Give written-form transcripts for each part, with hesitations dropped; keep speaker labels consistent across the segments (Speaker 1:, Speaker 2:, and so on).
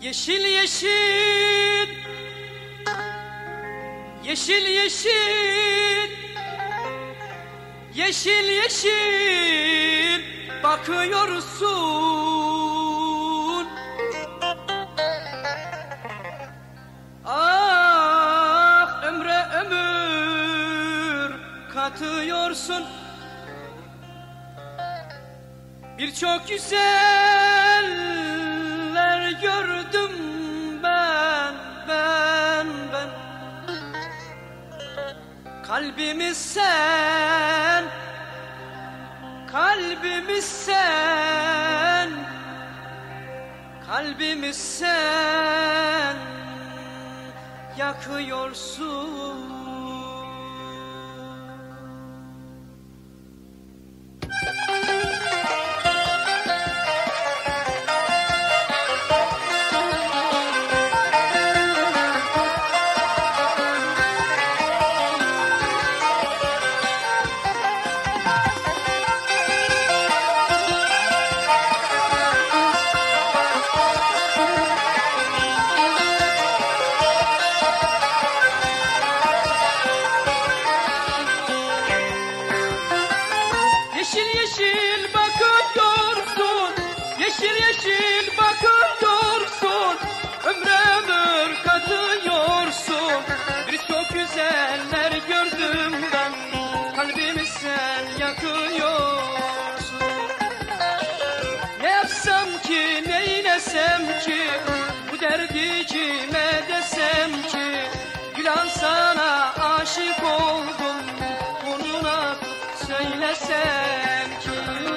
Speaker 1: Yeşil yeşil, yeşil yeşil, yeşil yeşil bakıyorsun. Ah ömre ömür katıyorsun. Birçok güzeller gördüm ben. Kalbimiz sen, kalbimiz sen, kalbimiz sen yakıyorsun. Yeşil yeşil bakıyorsun, yeşil yeşil bakıyorsun, ömre ömür katıyorsun. Birçok güzeller gördüm ben, kalbimi sen yakıyorsun. Ne yapsam ki, neylesem ki, bu derdi kime desem ki, Gülan sana aşık oldum, bunu nasıl söylesem ki?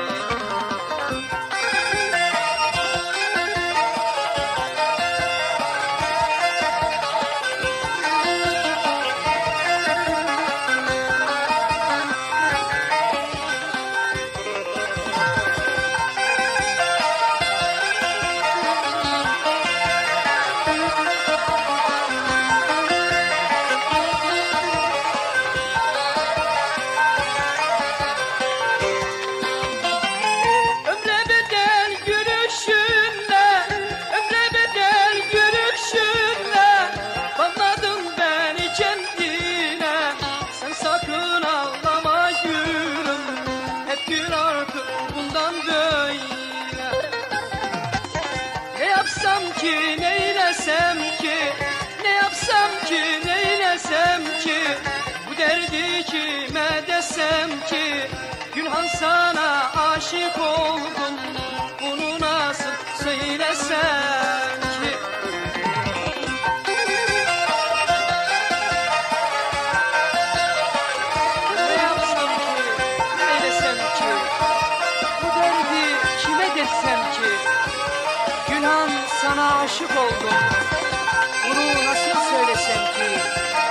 Speaker 1: Ne yapsam ki, neylesem ki, ne yapsam ki, neylesem ki, bu derdi kime desem ki, Gülhan sana aşık oldum, bunu nasıl söylesem ki? Ne yapsam ki, neylesem ki, bu derdi kime desem ki, Gülhan sana aşık oldum, bunu nasıl söylesem ki?